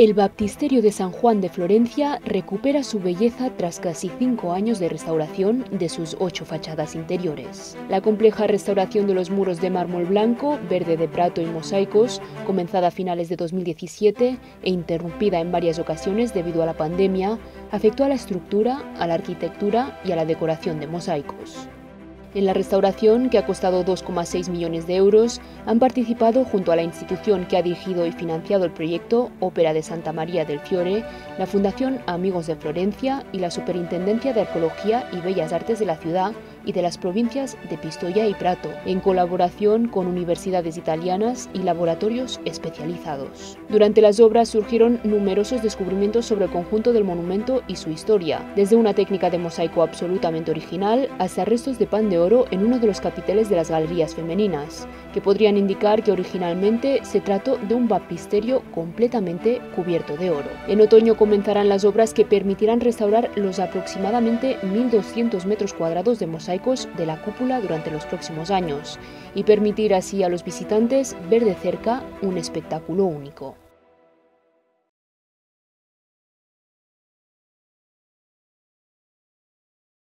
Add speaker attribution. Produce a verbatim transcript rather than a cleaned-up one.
Speaker 1: El baptisterio de San Juan de Florencia recupera su belleza tras casi cinco años de restauración de sus ocho fachadas interiores. La compleja restauración de los muros de mármol blanco, verde de prato y mosaicos, comenzada a finales de dos mil diecisiete e interrumpida en varias ocasiones debido a la pandemia, afectó a la estructura, a la arquitectura y a la decoración de mosaicos. En la restauración, que ha costado dos coma seis millones de euros, han participado junto a la institución que ha dirigido y financiado el proyecto, Ópera de Santa María del Fiore, la Fundación Amigos de Florencia y la Superintendencia de Arqueología y Bellas Artes de la ciudad y de las provincias de Pistoia y Prato, en colaboración con universidades italianas y laboratorios especializados. Durante las obras surgieron numerosos descubrimientos sobre el conjunto del monumento y su historia, desde una técnica de mosaico absolutamente original hasta restos de pan de oro en uno de los capiteles de las galerías femeninas, que podrían indicar que originalmente se trató de un baptisterio completamente cubierto de oro. En otoño comenzarán las obras que permitirán restaurar los aproximadamente mil doscientos metros cuadrados de mosaicos de la cúpula durante los próximos años y permitir así a los visitantes ver de cerca un espectáculo único.